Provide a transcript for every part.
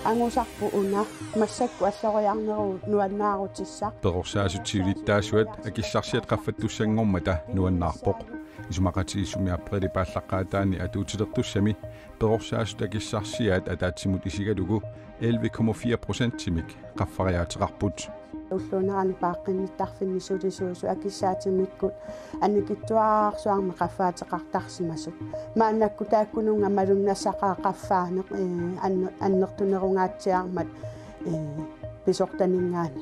ангусарпу уна массакку аллориарнеру нуаннаарутиссаа перорсаасутиулиттаасуат акилларсиат qaffatussangormata nuannаарpoq исумақатигиссуми априли пааллаққаатаани атуутилертуссами перорсаасут акилларсиат атаатсимут исигалугу 11,4% тимик qaffariaatiqarput уллуунерани пааққинниттарфиннисулисуусу акиссаатимиккут анникиттуаарсуарми qaffaateqartarsimasut мааннакку тааккунунга малуннассақаа qaffaaneq аннертунерунгаатсиармат писортанингаани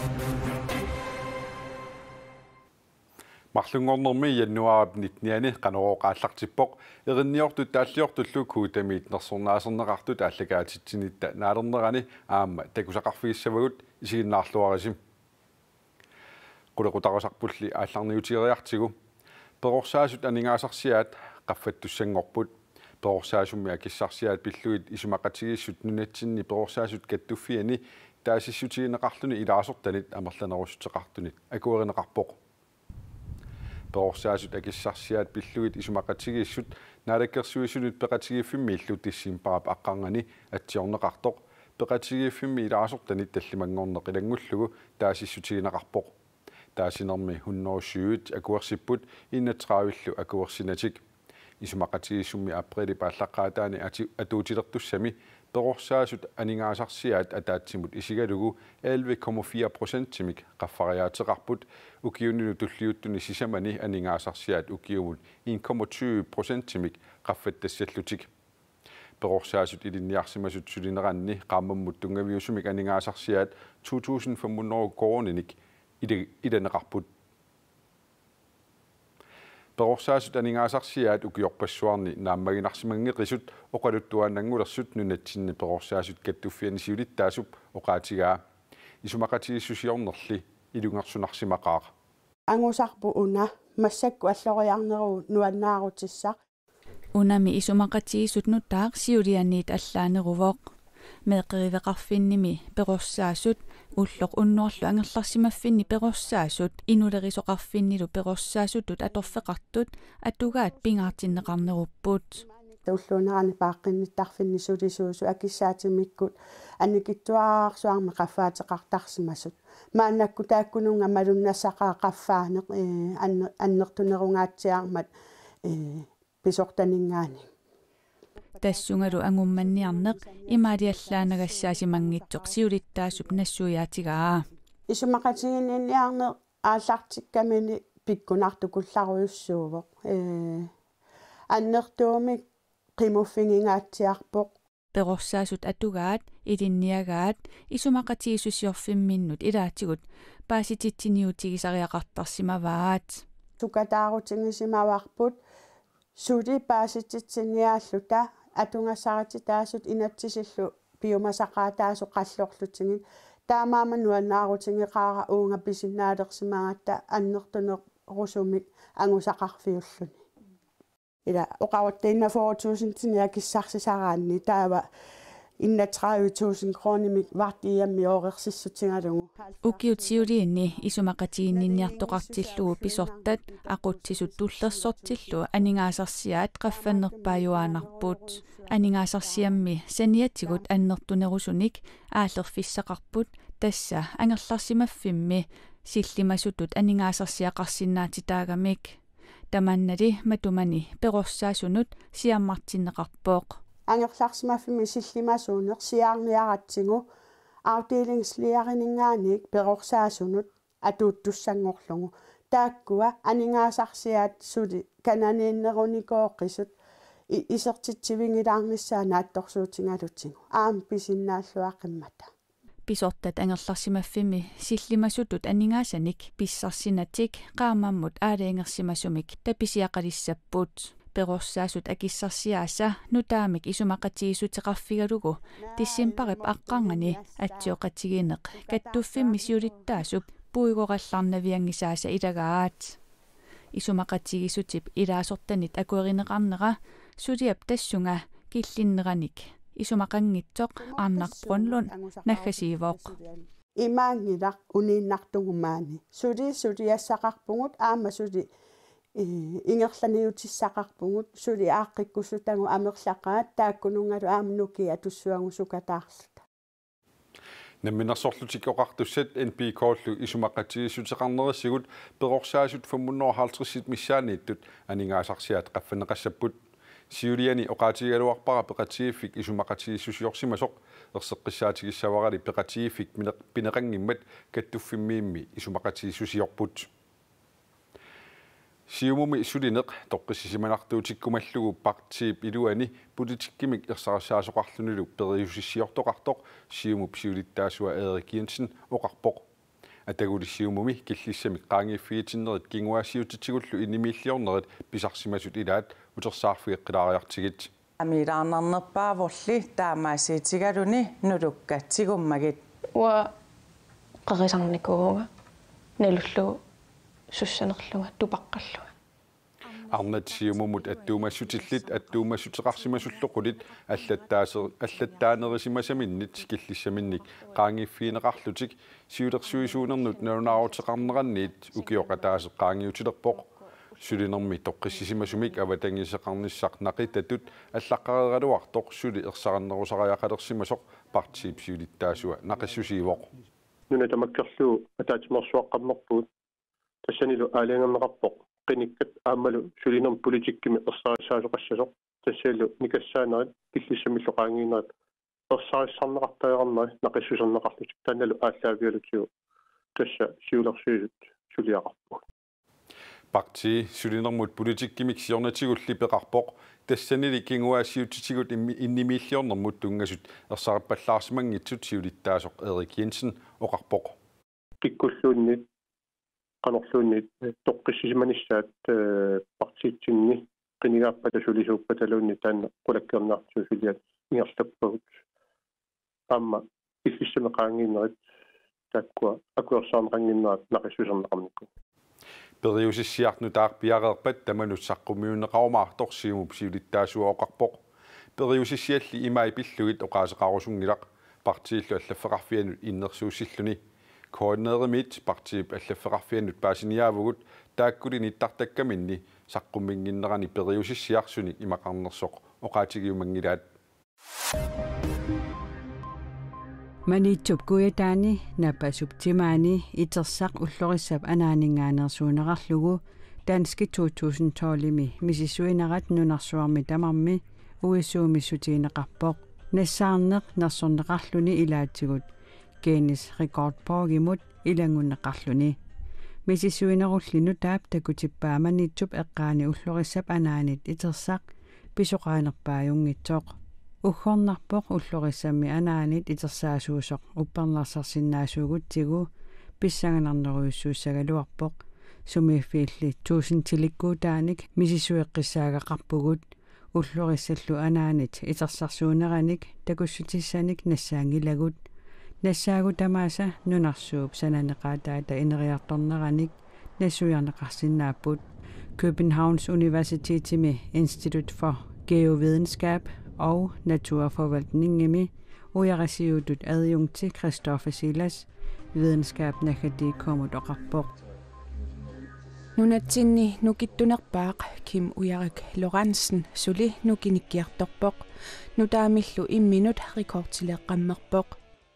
марлунгорнэрми яннуарапнит ниани канорооqaаллартиппоq еринниортут тааллиортуллу куутамиит нерсорнаасернеқартут ааллагаатитсинитта наалернерани аама такусақарфигиссавагут исигиннаарлуарисим qulaqutaqasarpulli аалларниутиериартигу перорсаасут анингаасарсиаат qaffatussangorput перорсаасумми акиссарсиаат пиллуит исумақатигиссут нунатсинни перорсаасут каттуффиани таасиссутигинеқарлуни илаасортанит амерланерусутеқартунит акуеринеқарпоқ перорсаасут акиссарсиаат пиллуит исумақатигиссут наалаккерсуисулут пеқатигиффимми иллу тиссимпарап аққаргани атсиорнеқартоқ пеқатигиффимми илаасортанит таллимангорнеқ илангуллугу таасиссутигинеқарпоқ таасинерми 107 акуерсиппут 31 акуерсинатик исумақатигиссумми априли пааллаққаатаани атуутилертуссами перорсаасут анингаасарсиаат атаатсимут исигалугу 11,4% тимик qaffariaatiqarput укиуннуну туллиуттуни сисамани анингаасарсиаат укиумут 1,20% тимик qaffаттассаллутик перорсаасут илинниарсимасут сулинеранни qaammammut тунгавиусумик анингаасарсиаат 2500 корониник иданеқарпут перорсаасут анингаасарсиаат укиорпассуарни нааммагинарсимангеқисут оқалуттуааннангулерсут нунатсинни перорсаасут каттуффиани сиулиттаасуп оқаатигаа исумақатигиссусиорнерли илунгерсунарсимақаа ангусарпу уна массакку аллориарнеру нуаннаарутиссаа унами исумақатигиссут нутаақ сиулианиит аллаанерувоқ меқеривеқарфинними перорсаасут уллоқ уннуарлу ангерларсимаффинни перорсаасут инулерисоқарфиннилу перорсаасутут аторфеқартут атугаат пингаартиннеқарнеруппут уллуунерани пааққинниттарфиннисулисуусу акиссаатимиккут анникиттуаарсуарми qaffaateqartarsimasut мааннакку тааккунунга малуннассақаа qaffaaneq аннертунерунгаатсиармат писортанингаани тассунгалу ангумманниарнеқ имаалиаллаанагассаасимангитсоқ сиулиттаасуп нассуяатигаа исумақатигинниарнеқ ааллартиккамини пиккунартукулларуйуссуувоқ аннертуумик qimuffingingaatiarpoq перорсаасут атугаат илинниагаат исумақатигиссусиорфимминнут илаатигут паасититсиниутигисариақартарсимаваат сукатаарутингисимаварпут сули паасититсиниааллута атунгассарати таасут инатсисиллу пиумасақаатаасу қаллорлутингит таамаама нуаннаарутингеқаара уунга писиннаалерсимаагатта аннертунеқ русумик ангусақарфиуллуни ила оқаваттаинна 4000 тиниа киссарсисараанни таава инна 30,000 кронимик вартиамми оорерсиссутингалугу укиутсиулиинни исумақатигинниартоқартиллугу писортат ақутсисут туллерсортиллу анингаасарсиаат qaffannерпааюаанарпут анингаасарсиамми саниатигут аннертунерусуник ааллерфиссақарпут тасса ангерларсимаффимми силлимасутут анингаасарсиақарсинаатитаагамик таманнали матумани перорсаасунут сиаммартиннеқарпооқ ангерларсимаффимми силлимасуунеқ сиаарниаратсигу авделингслиаринингаанник перорсаасунут атууттуссангорлугу тааккуа анингаасарсиаат сули кананииннеруникооққисут исертитсивингилаарниссаа наатторсуутингалутсигу аам писиннааллуаққиммата писортат ангерларсимаффими силлимасутут анингаасаник писсарсинатик qaammammut аалеингерсимасумик таписиақалиссаппут перорсаасут акиссарсиааса нутаамик исумақатигиссутеқарфигалугу тиссимпарип аққаргани атсиоқатигинеқ каттуффимми сиулиттаасуп пуигоралларнавиангисааса илагаат исумақатигиссутип илаасортанит акуеринеқарнера сулиап тассунга киллиннераник исумақангитсоқ арнарпрунлун наггасиивоқ имаангилақ унииннартугумаани сулиассақарпугут аама сули ингерланиутиссақарпугут сули ааққиккусутагу амерлақаат тааккунунгалу аамнуки атуссуагу сукатаарлута намминерсорлутик оқартуссат NP-кооллу исумаққатигиссутеқарнерисигут перорсаасут 550 миссаанииттут анингаасарсиаат қаффанеқассаппут сиулиани оқаатигалуарпара пеқатигиффик исумаққатигиссусиорсимасоқ ерсеққиссаатигиссаварали пеқатигиффик пинеқангиммат каттуффиммиимми исумаққатигиссусиорпут сиумуми сулинеқ тоққиссисиманартуутиккумаллугу партиип илуани политиккимик ерсарассаасоқарлунулу периусиссиортоқартоқ сиумуп сиулиттаасуа Erik Jensen оқарпоқ атагулиссиумуми киллиссамик qaangiiffiитиннерит кингуассиутитсигуллу иннимииллиорнерит писарсимасут илаат утерсаарфиэққилаариартигит амилаарнарнерпааволли таамаасиитигалуни нулуккатсигуммагит уа қарисарникууга налуллу суссанерлуга тупаққаллуга арнат сиумумут аттуумассутиллит аттуумассутеқарсимасуллоқулит аллаттаанерисимасаминнит киллиссаминник qaangiiffiинеқарлутик сиулерсуисуунернут налунааруутеқарнеранниит укиоқатаасеқ qaangiутилерпоқ сулинерми тоққиссисимасумик аватангисеқарниссақ нақитатут аллаққарералуартоқ сули ерсараннерусариақалерсимасоқ партиип сиулиттаасуа нақиссусиивоқ нуна тамаккерлуу атаатимерсуаққарнерпуут тассанилу аалиангернеқарпоқ qinikkат аамалу сулинерм политиккими ерсариссаасоқассасоқ тассаалу никассаанерит киллиссамиллоқаангиинерит ерсариссарнеқартаернери нақиссусернеқарлутик таанналу ааллаавиалутиу тасса сиулерсуисут сулиақарпуг парти сулинермут политиккимик сиорнатигулли пеқарпоқ тассанили кингуаассиутитигут иннимииллиорнэрмут тунгасут ерсариппаллаарсимангитсут сиулиттаасоқ Erik Jensen оқарпоқ пиккуллуунни qanorluunniit toqqissisimanissaat partitsinni qinigaappada sulisuuppataluunni taanna qulakkernaartuusiliat ingerlappagut amma ifissameqaangiinnerit taakkua akuersaarneqanginnerat naqissuserneqarnikku periusissiarnu taarpiareerpat tamanut saqqummiunneqarumaartor siumup siulittaasua oqarpoq periusissialli imai pillugit oqaaseqarusungilaq partiillu allafeqarfianut innersuussilluni koordineerimit partiip allafeqarfianut paasiniaavugut taakkuli nittartakkaminni saqqumminginnerani periusissiarsuni imaqarnersoq oqaatigiumangilaat манитсуп куятаани напасуптимаани итерсақ уллорissap анаанингааnersuuneqarlugu Danske 2012-ми мисисуинерат нунарсуарми тамарми уисуумиссутиинеқарпоқ нассаарнеқ нерсорнеқарлуни илаатсигут Guinness rekordboogimut илангуннеқарлуни мисисуинеруллину таап такутиппааманитсуп эққаани уллорissap анаанит итерсақ писоқаанерпааюнгитсоқ ухорнарпоқ уллорissami анаанит итерсаасуусоқ уппернарсарсиннаасуугутсигу писсаганарнеруйуссууссагалуарпоқ сумииффиилли 1000 тиликкуутааник мисисуэққиссаагақарпугут уллориссаллу анаанит итерсарсуунераник такуссутиссаник нассаангилагут нассаагу тамааса нунарсууп сананеқаатаата инериарторнераник нассуярнеқарсиннааппут Københavns Universitetimi Institut for Geovidenskab og Naturforvaltningimi ujarasiutut adjunkti Christoffer Silas videnskaben akademikomut oqarpoq Nunatsinni nukittunerpaaq Kim Ujarik Lorentzen suli nukinikkiartorpoq nutaamillu imminut rekordtileqqammerpoq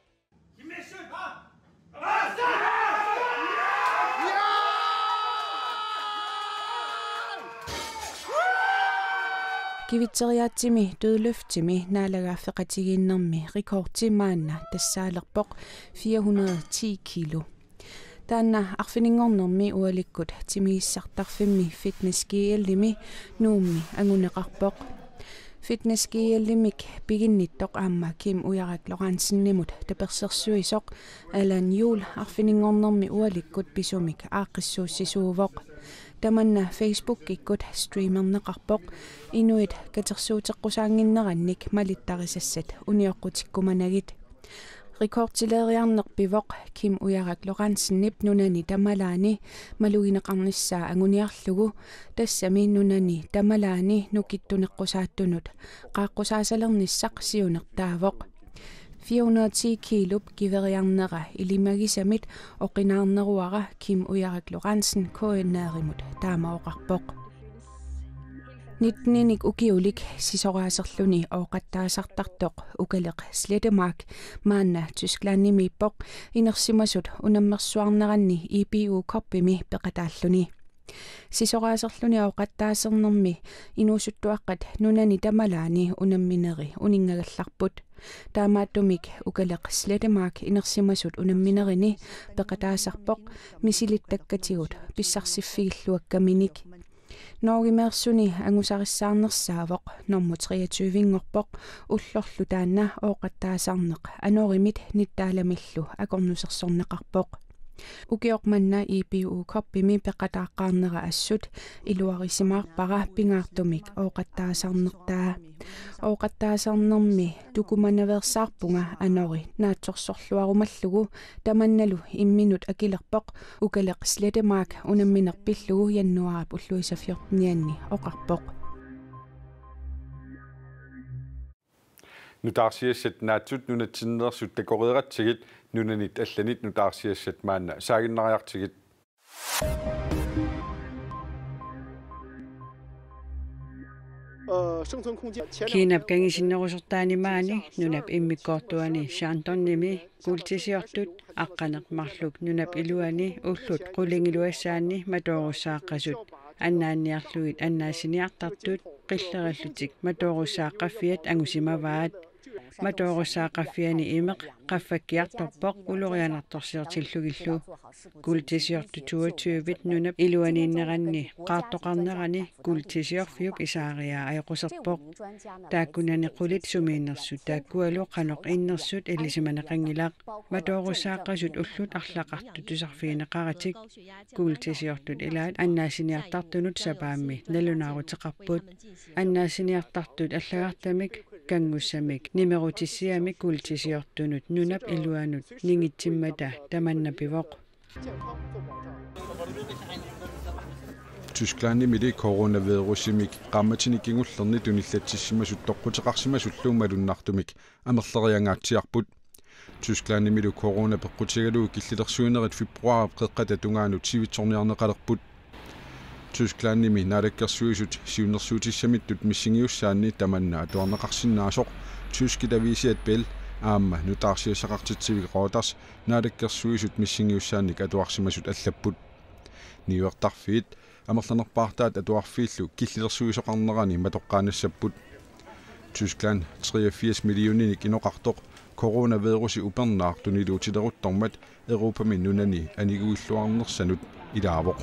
Kivitseriaatsimi dødløftimi naalagaafeqatigiinnermi rekordtimaanna tassaalerpoq 410 kilo. Taanna arfiningornermi ualikkut timiissartarfimmi fitness-giallimi nuummi anguneqarpoq. Fitness-giallimik piginnittoq aamma Kim Ujarik Lorentzennimut tapersersuisoq Alan Juhl arfiningornermi ualikkut pisumik aaqissuussisuuvoq. Tamanna Facebook-ikkut streamerneqarpoq inuit katersuuteqqusaanginnerannik malittarisassat unioqqutikkumanagit rekordtileeriarnerpivoq Kim Ujarik Lorentzennip nunani tamalaani malugineqarnissaa anguniarlugu tassami nunani tamalaani nukittuneqqusaattunut qaaqqusaasalernissaq siunertaavoq 410 kilup giveriarnera ilimagisamit oqinaarneruara Kim Ujarik Lorentzen koennaarimut taamaoqarpoq nitninik ukiulik sisoraserluni ooqattaasartartoq ukaleq Slettemark maanna Tysklandnimiippoq inersimasut unammersuarneranni IPU koppimi peqataalluni sisoraserluni ooqattaasernermi inuusuttuaqqat nunani tamalaani unammineri uningagallarput taamaattumik ukaleq Slettemark inersimasut unamminerini peqataasarpoq misilittakkatigut pissarsiffigilluakkaminik Norgimersuni angusarissаарnersaavoq normu 23-ngorpoq ullorlu taanna ooqattaasarneq anorimit nittaalamillu akornusersorneqarpoq ukiormanna IPU koppimi peqataaqaarnera assut iluarisimaarpara pingaartumik ooqattaasarnertaa ooqattaasarnermi tukumanaversaarpunga anori naatsorsorluarumallugu tamannalu imminut akilerpoq ukaleq Slettemark unamminerpillugu jannuarap ulluisaffiornianni oqarpoq nutaarsiassat naatsut nunatsinneersut takoreeratsigit nunanit allanit nutaarsiassat maanna saaginnariartigit Kiinap kangisinnerusortaanimaani nunap immikkoortuani Shandonnimi kultisiortut aqqaneqmarluk nunap iluani ullut qulingiluassaanni matoorussaaqqasut annaanniarlugit annaasiniartartut qillerallutik matoorussaaqqaffiat angusimavaat matoorussaaqqaffiani imeq qaffakkiartorpoq ulorianartorsiortillugillu kultisiortutuutuuvit nunap iluaniinneranni qaartoqarnerani kultisiorfiup isaariaa ajoquserpoq taakkunani qulit sumiinnersut taakkualu qanoq innersut illisimanaqangilaq matoorussaaqqasut ullut arlaqartutusarfiineqaratik kultisiortut ilaat annaasiniartartunut sapaammi nalunaaruteqarput annaasiniartartut allagartamik kangussamik nimerutissiami kultisiortunut nunap iluanut ningittimmata tamannapivoq Tysklandnimili coronavirusimik qammatinikkingullerni tunillatssimasut toqqutеқарсимасуллуумалуннартумик амерлериангааtsiarput Tysklandnimilu corona peqqutigalu killilersuunerit februar qeqqata tungaanut sivitsorniarneqalerput Tysklandnimi naalakkersuisut siunersuutissamиттут миссигиуссаанни таманна атуарнеқарсиннаасоқ tyskit avisiat bel aamma nutaarsiasaqartitsivik Reuters naalakkersuisut missingиуссаанник атуарсимасут аллаппут niuertarfiit amerlanerpaartaat atuarfiillu killilersuisoqarnerani matoqqaanassapпут Tyskland 83 milliooninik inoqartoq coronavirusi upernaartuniluutileruttormat Europamin nunani aniguilluarnersanut ilaavoq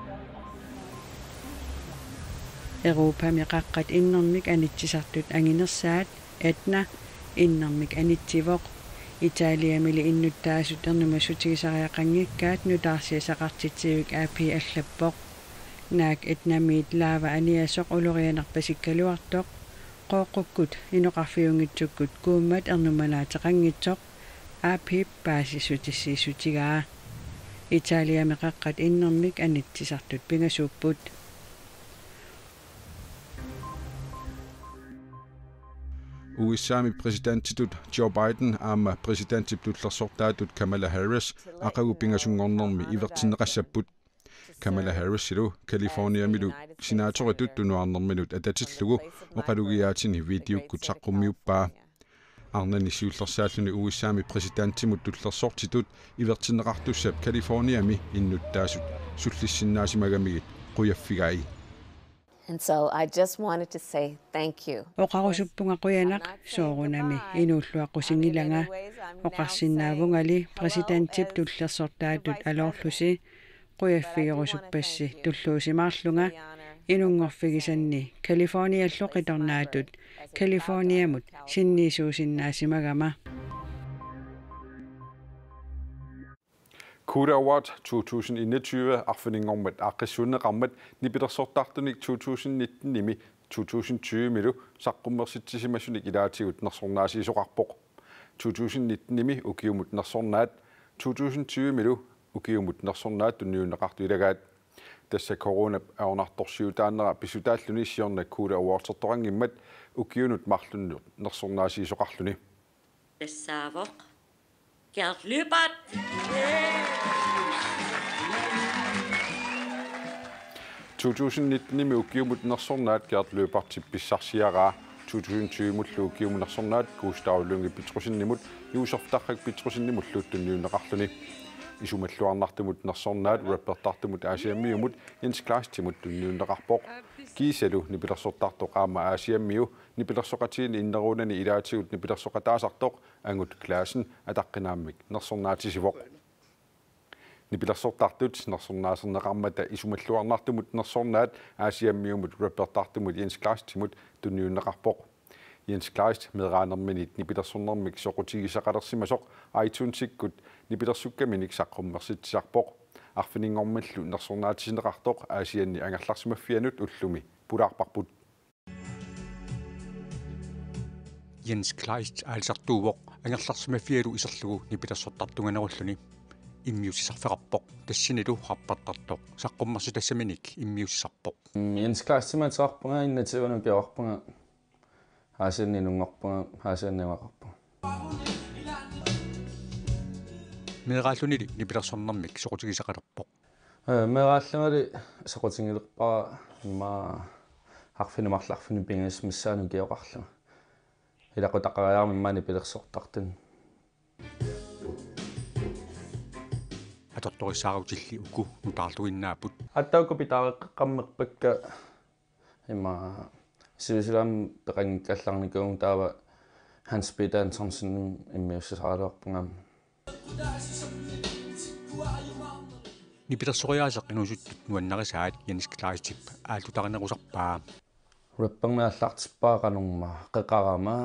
Europa miqaqqat innermik anitsisartut anginersaat atna innermik anitsivoq Italiamili innuttaasut ernumassutigisariaqanngikkaat nutaarsiasaqartitsivik aapi allappoq naak etnamiit laava aniasoq ulorianarpasikkaluartoq qooqukkut inoqarfiungitsukkut kuummat ernumanaataqanngitsoq aapi paasissutissiisutigaa Italia miqaqqat innermik anitsisartut pingasuupput USAmi presidentitut Joe Biden aama presidentiptullersortaatut Kamala Harris aqagupingasungornermi ivertinneqassapput Kamala Harris ilu Californiamilu senatoritut tunuarnerminut atatillugu oqalugiaatini videokkut saqqummiuppaa arnani siullersaalluni USAmi presidenttimut tullersortitut ivertinneqartussap Californiami innuttaasut sullissinnaasimagamigit quyaffigai And so I just wanted to say thank you. Oqarusuppunga quyanaq soorunami inuulluaqqusingilanga oqarsinnaavungali presidentip tullersortaatut alorlusi quyaffigerusuppassi tulluusimaarlunga inungorfigisanni Californiallu qitornaatut Californiamut sinniisuusinnaassimagama Kuda Award 2021 arfiningormat aqissuunneqarmat nipitersortartunik 2019 nimi 2020 milu saqqummersitsisimassunik ilaatigut nersornaasiisoqarpoq 2019 nimi ukiumut nersornaat 2020 milu ukiumut nersornaat tunniunneqartu ilagaat tassa corona aornartorsiutaannera pisutaalluni issiornak Kuda Award sertorangimmat ukiunut marlunnu nersornaasiisoqarluni Tessaavoq Gert Lübert. 2019 mi ukiumut nersornaat kiartløpartippisarsiaraa 2020 mullu ukiumunnersornaat kuustaaulungi pitrusinnimut iusortarrak pitrusinnimulluut tunniunneqarluni isumalluarnartumut nersornaat rappertartumut aasiammiumut Jens Klaastimut tunniunneqarpoq kiisalu nipilersortartoq aama aasiammiu nipilersoqatiini inneruunani ilaatigut nipilersoqataasartoq angut klaasen ataqqinaammik nersornaatisivoq nipilersortartut nersornaaserneqarmata isumalluarnartumut nersornaat aasiammiumut rappertartumut Jens Klaastimut tunniunneqarpoq Jens Klaast medraanerminit nipilersornermik soqutigisaqalersimasoq iTunesikkut nipilersukkamminik saqqummersitsisarpoq arfiningormallu nersornaatisineqartoq aasianni angallarsimaffianut ullumi pulaarparput Jens Klaast aalsartuuvoq angallarsimaffialu iserlugu nipilersortartunganerulluni immiusisarfeqarpoq tassinilu harpattartoq saqqummersi tassaminik immiusisarpoq Jens Klaastimaateqarpunga innatiuanu piaqarpunga haasianninungorpunga haasianniamaqarpunga meeraallunili nipilersornermik soqutigisaqalerpoq meeraallangali soqutigilerpara imma harfinumarlarfini pingas missaanu kioqarlunga ilaqutaqariarmi imma nipilersortartun atortorissaarutiilli uku nutaarluinnaaput attauku pitaareqqammerpakka imma sivisilam peqangikkallarnikuun taava Hans Peter Antonsen immiussisaqaluarpungam nipilersoriaaseq inusuttut nuannarisaat Jens Klaastip aallutarinerusarpaa rappernaallartippaaqanurma qeqarama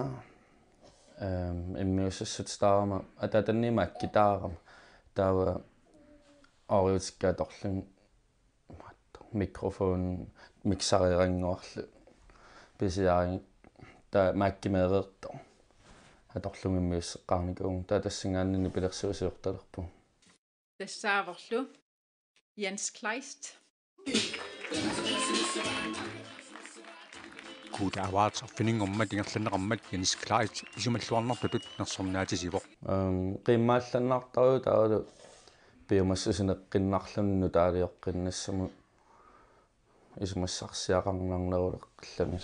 immiussissutstaarama atatannimaak kitaarama taava oriutikkatorlun mikrofon miksariranguarlu pisiaari ta maakkimeererto atorlungimmiusseqqaarnikuun ta tassingaannini pilersuusiortalerpu tassaavorlu Jens Klaast kuuta awaartarfiningorma tingerlanneqarmat Jens Klaast isumalluarnartutut nersornaatisivoq qimmaallannaartaru taalu piumassusineqqinnarlunnu taaliоққиннассаму исумассарсиақарнарнерулекқилламила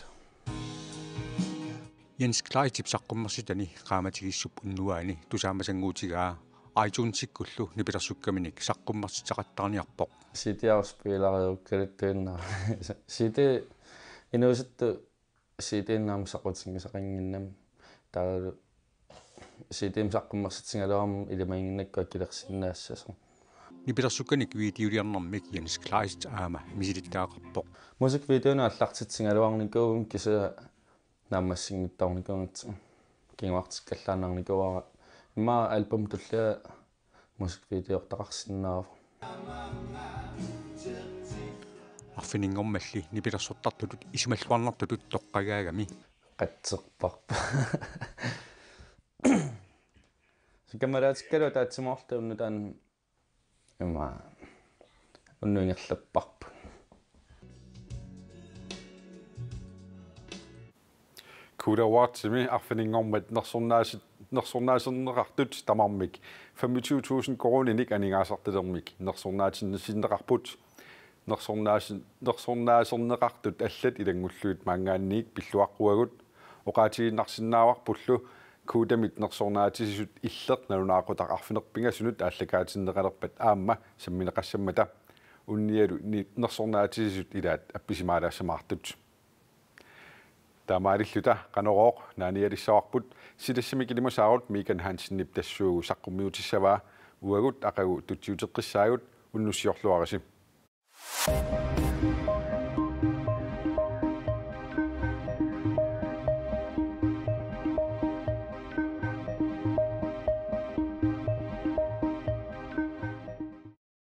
Jens Klaastip saqqummersitani qaamatigissup unnuaani tusaamasanguutigaa iTunesikkullu nipilersukkamminik saqqummersitaqattarniarpoq sitiaruspilariukkaluttuinna siti inusittu sitiinnaam saqutigisaqanginnam taalu sitiim saqqummersitsingaluarmu ilimanginnakku akkilersinnaassasum nipilersukkanik videoliarnermik Jens Klaast aama misilittaaqarpoq musikvideona аллартитсингалуарникуум киса наамассингиттарникунгатсима кингуартиккаллаанарникуара имма альбом туллаа мусиквидеортақарсинаава арфинингормалли nipilersortartutut isumalluarnartutut тоққагаагами қатсерпарпа сикамараатиккалу таатсимаортуунну таан имма уннуингерлаппарпу kudawaatimi arfiningormat nersornaasernneqartut tamarmik 25.000 koroninik aningaasartilermik nersornaatinnisinnneqarput nersornaaserneqartut allat ilangulluut maangaanniik pilluaqquagut oqaatiginnarsinnaawarpullu kuudamit nersornaatisisut illeq nalunaaqutaq arfinerpingasunut aallakaatinneqalerpat aamma sammineqassammata unnialu nersornaatisisut ilaat appisimaalaasamaartut taamaarilluta qanorooq naanialissaarput silassamikilimusaarut Megan Hansen niptassuugu saqqummiutissavaa uagut aqagu tutsiuteqqissaagut unnussiorluarisi